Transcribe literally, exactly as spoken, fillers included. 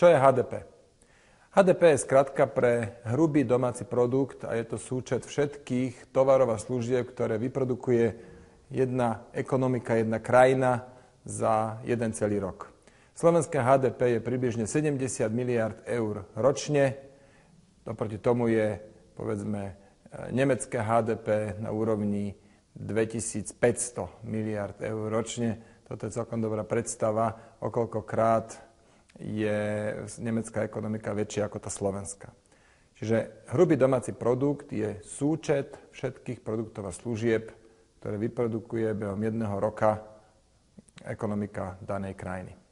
Čo je há dé pé? há dé pé je skratka pre hrubý domáci produkt a je to súčet všetkých tovarov a služieb, ktoré vyprodukuje jedna ekonomika, jedna krajina za jeden celý rok. Slovenské há dé pé je približne sedemdesiat miliárd eur ročne. Oproti tomu je, povedzme, nemecké há dé pé na úrovni dvetisícpäťsto miliárd eur ročne. Toto je celkom dobrá predstava, o koľkokrát je nemecká ekonomika väčšia ako tá slovenská. Čiže hrubý domáci produkt je súčet všetkých produktov a služieb, ktoré vyprodukuje behom jedného roka ekonomika danej krajiny.